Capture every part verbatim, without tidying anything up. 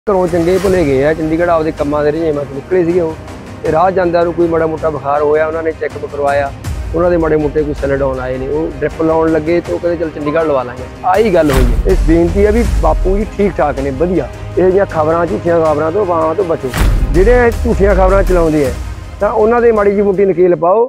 घरों चंगे भुले गए आ। चंडीगढ़ आपदे कम्मां दे रजेवां च निकले सीगे ओह ते राह जांदिआं नूं कोई माड़ा मोटा बुखार होया, उन्होंने चैकअप करवाया, उन्होंने माड़े मोटे कोई सैल डाउन आए ने, वो ड्रिप लाउण लगे तो कहते चल चंडीगढ़ लवा लांगे। आही गल होई है। इस बेनती है भी बापू जी ठीक ठाक ने, वधिया। इहो जिहियां खबरां झूठियां खबरां तो बावां तो बचो। ਜਿਹੜੇ ਝੂਠੀਆਂ ਖਬਰਾਂ ਚਲਾਉਂਦੇ ਆ ਤਾਂ ਉਹਨਾਂ ਦੇ ਮਾੜੀ ਜਿਹੀ ਮੁੱਠੀ ਨਕੀਲ ਪਾਓ।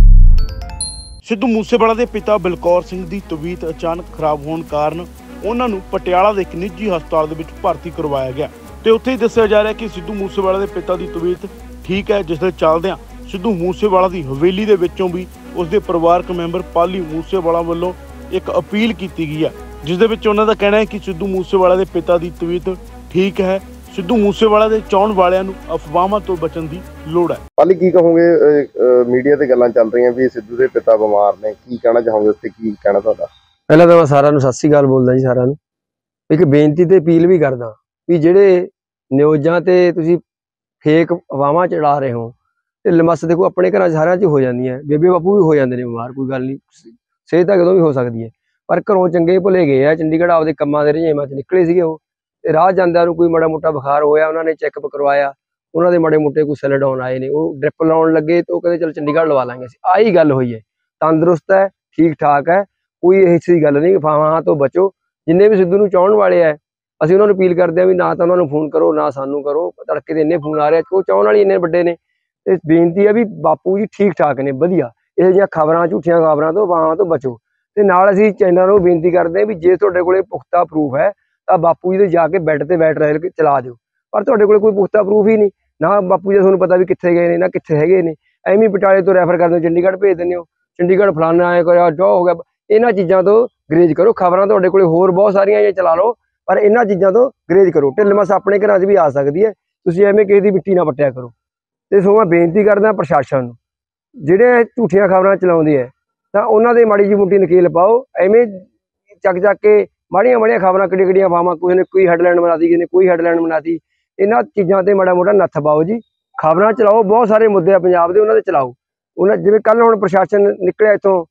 ਸਿੱਧੂ ਮੂਸੇਵਾਲਾ ਦੇ ਪਿਤਾ ਬਲਕੌਰ ਸਿੰਘ ਦੀ ਤਬੀਅਤ ਅਚਾਨਕ ਖਰਾਬ ਹੋਣ ਕਾਰਨ ਉਹਨਾਂ ਨੂੰ ਪਟਿਆਲਾ ਦੇ ਇੱਕ ਨਿੱਜੀ ਹਸਪਤਾਲ ਦੇ ਵਿੱਚ ਭਰਤੀ ਕਰਵਾਇਆ ਗਿਆ ਤੇ ਉੱਥੇ ਹੀ ਦੱਸਿਆ ਜਾ ਰਿਹਾ ਕਿ ਸਿੱਧੂ ਮੂਸੇਵਾਲਾ ਦੇ ਪਿਤਾ ਦੀ ਤਬੀਅਤ ਠੀਕ ਹੈ, ਜਿਸ ਦੇ ਚੱਲਦਿਆਂ ਸਿੱਧੂ ਮੂਸੇਵਾਲਾ ਦੀ ਹਵੇਲੀ ਦੇ ਵਿੱਚੋਂ ਵੀ ਉਸਦੇ ਪਰਿਵਾਰਕ ਮੈਂਬਰ ਪਾਲੀ ਮੂਸੇਵਾਲਾ ਵੱਲੋਂ ਇੱਕ ਅਪੀਲ ਕੀਤੀ ਗਈ ਹੈ, ਜਿਸ ਦੇ ਵਿੱਚ ਉਹਨਾਂ ਦਾ ਕਹਿਣਾ ਹੈ ਕਿ ਸਿੱਧੂ ਮੂਸੇਵਾਲਾ ਦੇ ਪਿਤਾ ਦੀ ਤਬੀਅਤ ਠੀਕ ਹੈ। सिद्धू मूसेवाला दे चाहण वालियां नूं अफवाहां तो बचण दी लोड़ है। पाली की कहोगे, मीडिया ते गल्लां चल रही भी सिद्धू दे पिता बीमार ने, की कहना चाहोगे उस ते, की कहना तुहाडा? पहला तो मैं सारिआं नूं सत श्री अकाल बोलदा जी। सारिआं नूं एक बेनती ते अपील भी करदा भी जिहड़े न्यूज़ां ते तुसीं फेक अफवाहां चढ़ा रहे हो ते लमस देखो अपने घरां सारिआं च हो जांदी है। बेबे बापू भी हो जांदे ने बीमार, कोई गल नहीं, सेहत तां कदों भी हो सकदी है, पर घरों चंगे भुले गए आ। चंडीगढ़ आपदे कम्मां दे रजेवां च निकले सीगे ओह ते राह जांदिआं नूं कोई माड़ा मोटा बुखार होया, उन्होंने चैकअप करवाया, उन्होंने माड़े मोटे कोई सैल डाउन आए ने, वो ड्रिप लाउण लगे तो कहते चल चंडीगढ़ लवा लांगे। आही गल होई है। तंदुरुस्त है, ठीक ठाक है, कोई ऐसी गल नहीं। अफवाहां तो बचो। जिन्ने भी सिद्धू नूं चाहण वाले है, ਅਸੀਂ ਉਹਨਾਂ ਨੂੰ ਅਪੀਲ ਕਰਦੇ ਹਾਂ ਵੀ ਨਾ ਤਾਂ ਉਹਨਾਂ ਨੂੰ ਫੋਨ ਕਰੋ, ਨਾ ਸਾਨੂੰ ਕਰੋ। ਤੜਕੇ ਦੇ ਇੰਨੇ ਫੋਨ ਆ ਰਹੇ, ਉਹ ਚਾਹਣ ਵਾਲੇ ਇੰਨੇ ਵੱਡੇ ਨੇ। ਤੇ ਬੇਨਤੀ ਹੈ ਵੀ ਬਾਪੂ ਜੀ ਠੀਕ ਠਾਕ ਨੇ, ਵਧੀਆ। ਇਹੋ ਜਿਹੀਆਂ ਖਬਰਾਂ ਝੂਠੀਆਂ ਖਬਰਾਂ ਤੋਂ ਅਫਵਾਹਾਂ ਤੋਂ ਬਚੋ। ਤੇ ਨਾਲ ਅਸੀਂ ਚੈਨਲ ਨੂੰ ਬੇਨਤੀ ਕਰਦੇ ਹਾਂ ਵੀ ਜੇ ਤੁਹਾਡੇ ਕੋਲੇ ਪੁਖਤਾ ਪ੍ਰੂਫ ਹੈ ਤਾਂ ਬਾਪੂ ਜੀ ਦੇ ਜਾ ਕੇ ਬੈੱਡ ਤੇ ਬੈਠ ਰਹੇ ਚਲਾ ਦਿਓ, ਪਰ ਤੁਹਾਡੇ ਕੋਲ ਕੋਈ ਪੁਖਤਾ ਪ੍ਰੂਫ ਹੀ ਨਹੀਂ, ਨਾ ਬਾਪੂ ਜੀ ਤੁਹਾਨੂੰ ਪਤਾ ਵੀ ਕਿੱਥੇ ਗਏ ਨੇ, ਨਾ ਕਿੱਥੇ ਹੈਗੇ ਨੇ। ਐਵੇਂ ਬਟਾਲੇ ਤੋਂ ਰੈਫਰ ਕਰਦੇ ਹੋ, ਚੰਡੀਗੜ੍ਹ ਭੇਜ ਦਿੰਦੇ ਹੋ, ਚੰਡੀਗੜ੍ਹ ਫਲਾਨਾ ਆਏ ਕਰਿਆ ਜੋ ਹੋ ਗਿਆ। ਇਹਨਾਂ ਚੀਜ਼ਾਂ ਤੋਂ ਗਰੇਜ ਕਰੋ। ਖਬਰਾਂ ਤੁਹਾਡੇ ਕੋਲੇ ਹੋਰ ਬਹੁਤ ਸਾਰੀਆਂ ਇਹ ਚਲਾ ਲਓ, ਪਰ ਇਹਨਾਂ ਚੀਜ਼ਾਂ ਤੋਂ ਗਰੇਜ ਕਰੋ। ਢਿੱਲਮਸ ਆਪਣੇ ਘਰਾਂ 'ਚ ਵੀ ਆ ਸਕਦੀ ਹੈ, ਤੁਸੀਂ ਐਵੇਂ ਕਿਸੇ ਦੀ ਮਿੱਟੀ ਨਾ ਪੱਟਿਆ ਕਰੋ। ਤੇ ਸੋ ਮੈਂ ਬੇਨਤੀ ਕਰਦਾ ਪ੍ਰਸ਼ਾਸਨ ਨੂੰ, ਜਿਹੜੇ ਝੂਠੀਆਂ ਖਬਰਾਂ ਚਲਾਉਂਦੇ ਹੈ ਤਾਂ ਉਹਨਾਂ ਦੇ ਮਾੜੀ ਜਿਹੀ ਮੁੱਠੀ ਨਕੀਲ ਪਾਓ। ਐਵੇਂ ਚੱਕ ਚੱਕ ਕੇ ਮਾੜੀਆਂ ਮਾੜੀਆਂ ਖਬਰਾਂ ਕਿਹੜੀਆਂ ਕਿਹੜੀਆਂ ਅਫਵਾਹਾਂ, ਕਿਸੇ ਨੇ ਕੋਈ ਹੈਡਲਾਈਨ ਬਣਾ ਦਿੱਤੀ, ਕਿਸੇ ਨੇ ਕੋਈ ਹੈਡਲਾਈਨ ਬਣਾ ਦਿੱਤੀ। ਇਹਨਾਂ ਚੀਜ਼ਾਂ ਤੇ ਮਾੜਾ ਮੋਟਾ ਨੱਥ ਪਾਓ ਜੀ। ਖਬਰਾਂ ਚਲਾਓ, ਬਹੁਤ ਸਾਰੇ ਮੁੱਦੇ ਆ ਪੰਜਾਬ ਦੇ, ਉਹਨਾਂ ਦੇ ਚਲਾਓ। ਉਹਨਾਂ ਜਿਵੇਂ ਕੱਲ੍ਹ ਹੁਣ ਪ੍ਰਸ਼ਾਸਨ ਨਿਕਲਿਆ ਇੱਥੋਂ,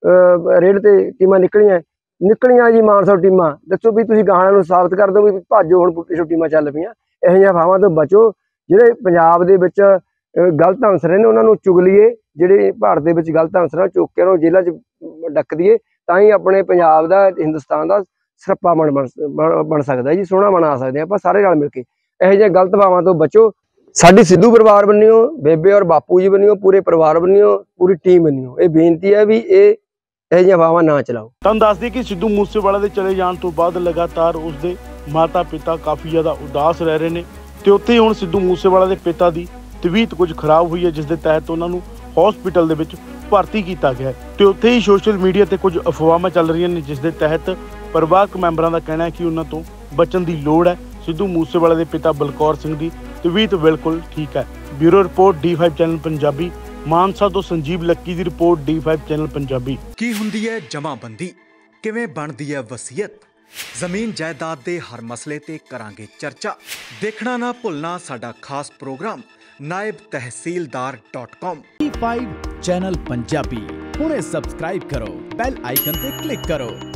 ਰੇਡ ਤੇ ਟੀਮਾਂ ਨਿਕਲੀਆਂ ਨਿਕਲੀਆਂ ਜੀ ਮਾਨਸਾ ਟੀਮਾਂ, ਦੱਸੋ ਵੀ ਤੁਸੀਂ ਗਾਹਾਂ ਨੂੰ ਸਾਬਤ ਕਰ ਦਿਓ ਵੀ ਭਾਜੋ, ਹੁਣ ਪਿੱਛੋਂ ਟੀਮਾਂ ਚੱਲ ਪਈਆਂ। ਇਹੋ ਜਿਹੀਆਂ ਅਫਵਾਹਾਂ ਤੋਂ ਬਚੋ। ਜਿਹੜੇ ਪੰਜਾਬ ਦੇ ਵਿੱਚ ਗਲਤ ਅਨਸਰ ਨੇ ਉਹਨਾਂ ਨੂੰ ਚੁਗ ਲਈਏ, ਜਿਹੜੇ ਭਾਰਤ ਦੇ ਵਿੱਚ ਗਲਤ ਅਨਸਰ ਚੁੱਕ ਕੇ ਉਹਨਾਂ ਜੇਲ੍ਹਾਂ 'ਚ ਡੱਕ ਦਈਏ, ਤਾਂ ਹੀ ਆਪਣੇ ਪੰਜਾਬ ਦਾ, ਹਿੰਦੁਸਤਾਨ ਦਾ ਸਰੱਪਾ ਬਣ ਬਣ ਸਕਦਾ ਜੀ, ਸੋਹਣਾ ਬਣਾ ਸਕਦੇ ਆਪਾਂ ਸਾਰੇ ਨਾਲ ਮਿਲ ਕੇ। ਇਹੋ ਜਿਹੇ ਗਲਤ ਅਫਵਾਹਾਂ ਤੋਂ ਬਚੋ। ਸਾਡੀ ਸਿੱਧੂ ਪਰਿਵਾਰ ਬੰਨਿਓ, ਬੇਬੇ ਔਰ ਬਾਪੂ ਜੀ ਬੰਨਿਓ, ਪੂਰੇ ਪਰਿਵਾਰ ਬੰਨਿਓ, ਪੂਰੀ ਟੀਮ ਬੰਨਿਓ। ਇਹ ਬੇਨਤੀ ਹੈ ਵੀ ਇਹ ਇਹੋ ਜਿਹੀਆਂ ਅਫਵਾਹਾਂ ਨਾ ਚਲਾਓ। ਤੁਹਾਨੂੰ ਦੱਸ ਦਈਏ ਕਿ ਸਿੱਧੂ ਮੂਸੇਵਾਲਾ ਦੇ ਚਲੇ ਜਾਣ ਤੋਂ ਬਾਅਦ ਲਗਾਤਾਰ ਉਸਦੇ ਮਾਤਾ ਪਿਤਾ ਕਾਫੀ ਜ਼ਿਆਦਾ ਉਦਾਸ ਰਹਿ ਰਹੇ ਨੇ ਤੇ ਉੱਥੇ ਹੁਣ ਸਿੱਧੂ ਮੂਸੇਵਾਲਾ ਦੇ ਪਿਤਾ ਦੀ ਤਬੀਅਤ ਕੁਝ ਖਰਾਬ ਹੋਈ ਹੈ, ਜਿਸ ਦੇ ਤਹਿਤ ਉਹਨਾਂ ਨੂੰ ਹਸਪੀਟਲ ਦੇ ਵਿੱਚ ਭਰਤੀ ਕੀਤਾ ਗਿਆ ਤੇ ਉੱਥੇ ਹੀ ਸੋਸ਼ਲ ਮੀਡੀਆ ਤੇ ਕੁਝ ਅਫਵਾਹਾਂ ਚੱਲ ਰਹੀਆਂ ਨੇ, ਜਿਸ ਦੇ ਤਹਿਤ ਪਰਿਵਾਰਕ ਮੈਂਬਰਾਂ ਦਾ ਕਹਿਣਾ ਹੈ ਕਿ ਉਹਨਾਂ ਤੋਂ ਬਚਣ ਦੀ ਲੋੜ ਹੈ। ਸਿੱਧੂ ਮੂਸੇਵਾਲਾ ਦੇ ਪਿਤਾ ਬਲਕੌਰ ਸਿੰਘ ਦੀ ਤਬੀਅਤ ਬਿਲਕੁਲ ਠੀਕ ਹੈ। Bureau report D five channel Punjabi. Mansa ਤੋਂ ਸੰਜੀਵ ਲੱਕੀ ਦੀ report D five channel Punjabi. ਕੀ ਹੁੰਦੀ ਹੈ ਜਮਾਬੰਦੀ, ਕਿਵੇਂ ਬਣਦੀ ਹੈ ਵਸੀਅਤ, ਜ਼ਮੀਨ ਜਾਇਦਾਦ ਦੇ ਹਰ ਮਸਲੇ ਤੇ ਕਰਾਂਗੇ ਚਰਚਾ। ਦੇਖਣਾ ਨਾ ਭੁੱਲਣਾ ਸਾਡਾ ਖਾਸ ਪ੍ਰੋਗਰਾਮ ਨਾਇਬ ਤਹਿਸੀਲਦਾਰ dot com. D five channel Punjabi ਹੁਣੇ ਸਬਸਕ੍ਰਾਈਬ ਕਰੋ, ਬੈਲ ਆਈਕਨ ਤੇ ਕਲਿੱਕ ਕਰੋ।